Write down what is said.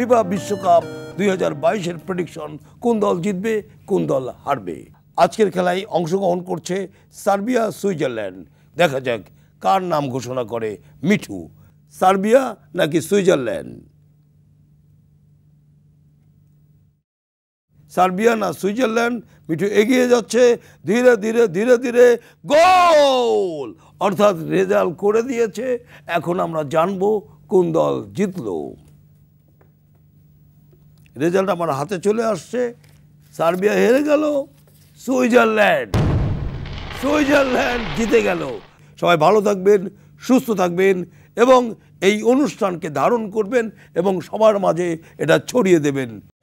FIFA বিশ্বকাপ 2022-এর prediction, কোন দল জিতবে কোন দল হারবে। আজকের খেলায় অংশগ্রহণ করছে সার্বিয়া, সুইজারল্যান্ড। দেখা যাক কার নাম ঘোষণা করে মিঠু, সার্বিয়া নাকি সুইজারল্যান্ড। সার্বিয়া না সুইজারল্যান্ড, মিঠু এগিয়ে যাচ্ছে ধীরে ধীরে ধীরে ধীরে। গোল, অর্থাৎ রেজাল্ট করে দিয়েছে। এখন আমরা জানবো কোন দল জিতলো। রেজাল্ট আমার হাতে চলে আসছে। সার্বিয়া হেরে গেল, সুইজারল্যান্ড জিতে গেল। সবাই ভালো থাকবেন, সুস্থ থাকবেন এবং এই অনুষ্ঠানকে ধারণ করবেন এবং সবার মাঝে এটা ছড়িয়ে দেবেন।